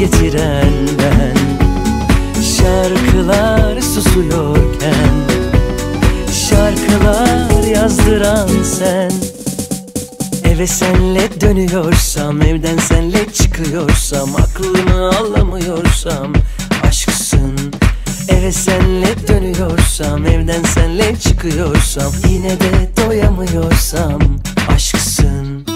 getiren ben. Şarkılar susuyorken şarkılar yazdıran sen. Eve senle dönüyorsam, evden senle çıkıyorsam, aklımı alamıyorsam aşksın. Eve senle dönüyorsam, evden senle çıkıyorsam, yine de doyamıyorsam aşksın.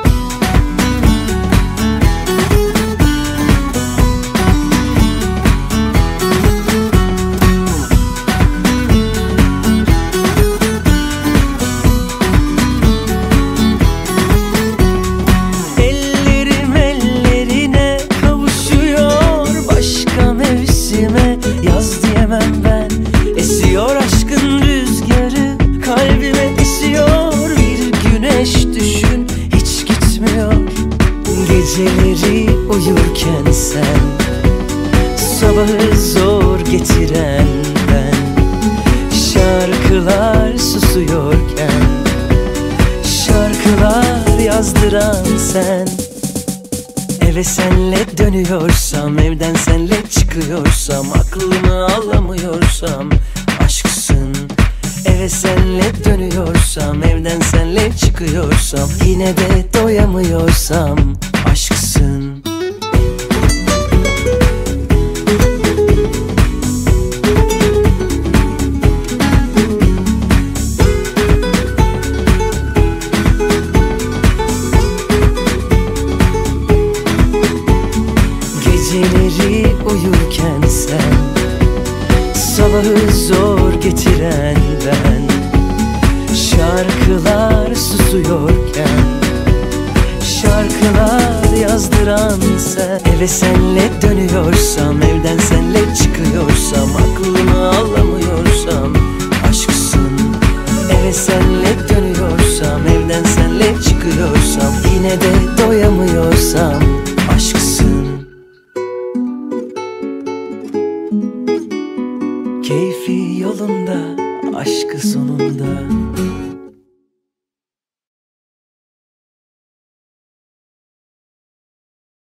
Ellerim ellerine kavuşuyor, başka mevsime yaz diyemem ben. Esiyor aşkın rüzgarı, kalbime esiyor. Bir güneş düşün, hiç gitmiyor. Geceleri uyurken sen, sabahı zor getiren ben. Şarkılar susuyorken şarkılar yazdıran sen. Eve senle dönüyorsam, evden senle çıkıyorsam, aklımı alamıyorsam aşksın. Eve senle dönüyorsam, evden senle çıkıyorsam, yine de doyamıyorsam aşksın. Geceleri uyurken sen, sabahı zor getiren ben. Şarkılar susuyorken şarkılar yazdıran sen. Eve senle dönüyorsam, evden senle çıkıyorsam, aklımı alamıyorsam aşksın. Eve senle dönüyorsam, evden senle çıkıyorsam, yine de doyamıyorsam aşksın. Keyfi yolunda, aşkı sonunda.